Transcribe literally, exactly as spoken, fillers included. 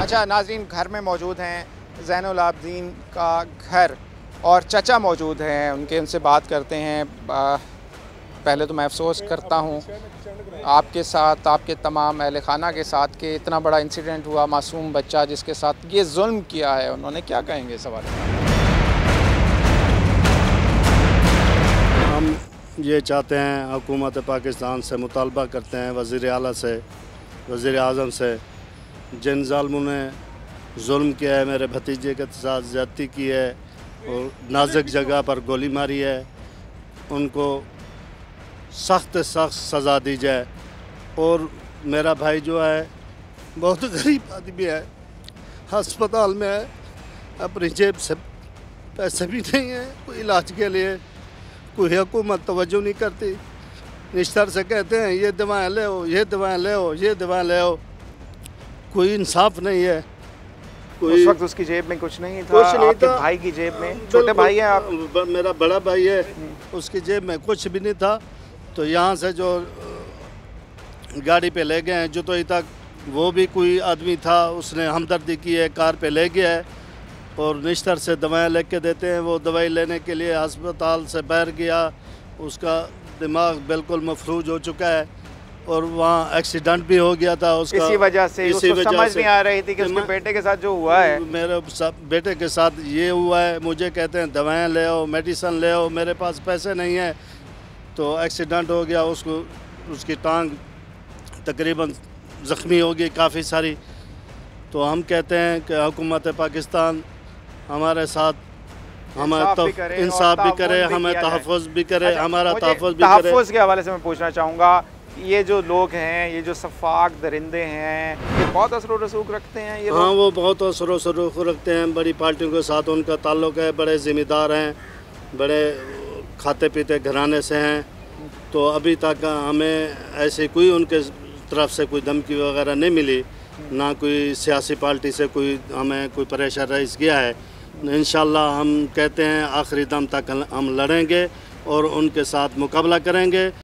अच्छा नाज़रीन, घर में मौजूद हैं ज़ैनुल आबदीन का घर और चचा मौजूद हैं, उनके उनसे बात करते हैं। पहले तो मैं अफसोस करता हूँ आपके साथ, आपके तमाम अहल खाना के साथ कि इतना बड़ा इंसिडेंट हुआ, मासूम बच्चा जिसके साथ ये जुल्म किया है, उन्होंने क्या कहेंगे इस हवाले में? हम ये चाहते हैं, हुकूमत पाकिस्तान से मुतालबा करते हैं, वज़ीर आला से, वज़ीर आज़म से, जिन ज़ालिमों ने जुल्म किया है, मेरे भतीजे के साथ ज़्यादती की है और नाजुक जगह पर गोली मारी है, उनको सख्त सख्त सज़ा दी जाए। और मेरा भाई जो है बहुत गरीब आदमी है, हस्पताल में है, अपनी जेब से पैसे भी नहीं है कोई इलाज के लिए, कोई हुकूमत तवज्जो नहीं करती। निश्तर से कहते हैं ये दवाएं ले आओ, ये दवाएं ले आओ, ये दवाएं ले आओ, कोई इंसाफ नहीं है। कोई उस वक्त उसकी जेब में कुछ नहीं था, कुछ नहीं आपके था। भाई की जेब में, छोटे भाई हैं आप? मेरा बड़ा भाई है, उसकी जेब में कुछ भी नहीं था। तो यहाँ से जो गाड़ी पे ले गए हैं जुतोई तक, वो भी कोई आदमी था, उसने हमदर्दी की है, कार पे ले गया है और निश्तर से दवाएं लेके देते हैं। वो दवाई लेने के लिए अस्पताल से बाहर गया, उसका दिमाग बिल्कुल मफलूज हो चुका है और वहाँ एक्सीडेंट भी हो गया था उसका। इसी वजह से इसी उसको वजह समझ से नहीं आ रही थी कि उसके बेटे के साथ जो हुआ है। मेरे बेटे के साथ ये हुआ है, मुझे कहते हैं दवाएं ले आओ, मेडिसिन ले आओ, मेरे पास पैसे नहीं है। तो एक्सीडेंट हो गया, उसको उसकी टांग तकरीबन ज़ख्मी हो गई काफ़ी सारी। तो हम कहते हैं कि हुकूमत पाकिस्तान हमारे साथ हमें इंसाफ भी करे, हमें तहफ़्फ़ुज़ भी करे, हमारा तहफ़्फ़ुज़ भी करे। तहफ़्फ़ुज़ के हवाले से मैं पूछना चाहूँगा, ये जो लोग हैं, ये जो सफ़ाक दरिंदे हैं, ये बहुत असर व रसूख रखते हैं ये? हाँ, वो बहुत असर व रसूख रखते हैं, बड़ी पार्टियों के साथ उनका ताल्लुक़ है, बड़े ज़िम्मेदार हैं, बड़े खाते पीते घराने से हैं। तो अभी तक हमें ऐसे कोई उनके तरफ से कोई धमकी वगैरह नहीं मिली, ना कोई सियासी पार्टी से कोई हमें कोई प्रेशर राइज किया है। इंशाअल्लाह हम कहते हैं आखिरी दम तक हम लड़ेंगे और उनके साथ मुकाबला करेंगे।